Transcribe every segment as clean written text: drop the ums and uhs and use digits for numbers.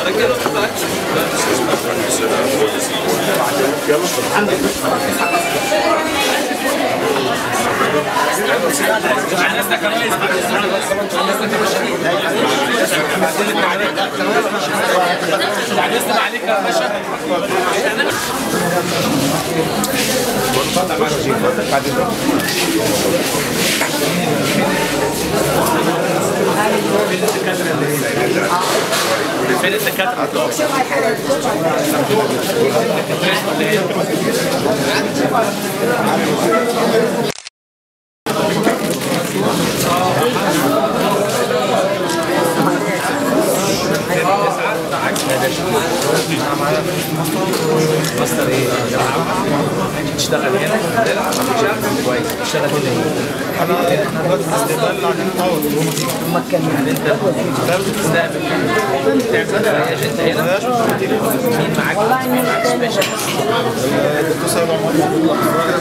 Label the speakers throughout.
Speaker 1: عليك يا باشا. فين الدكاترة؟ ماستر ايه؟ تشتغل هنا؟ كويس. تشتغل هنا ايه؟ احنا دلوقتي بنستقبل عشان نطور مكان انت بتستقبل تعمل ايجنت هنا؟ مين معاك؟ مين معاك سبيشال؟ الدكتور سيد عمر.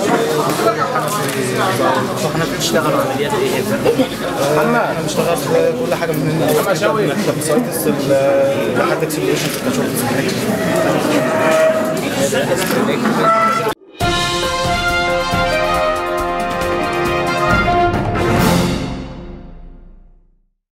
Speaker 1: احنا بنشتغل عمليات ايه هنا؟ احنا بنشتغل كل حاجه من اول مكتب سايتس لحد اكسلريشن في الكشوف.